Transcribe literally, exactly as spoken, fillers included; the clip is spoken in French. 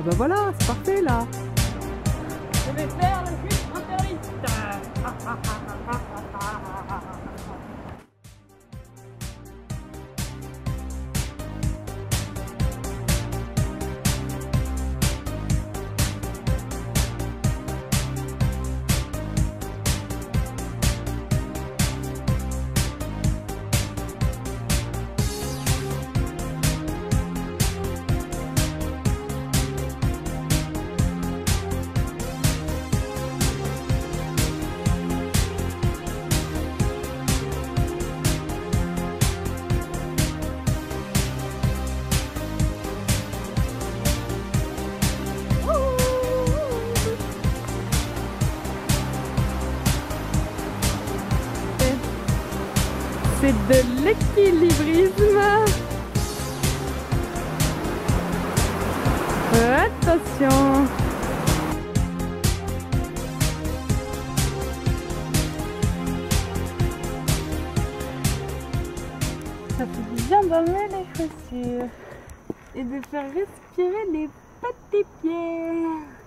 Ah bah voilà, c'est parfait là. Je vais faire le cuisse interdite. C'est de l'équilibrisme. Attention. Ça fait bien d'enlever les chaussures et de faire respirer les petits pieds.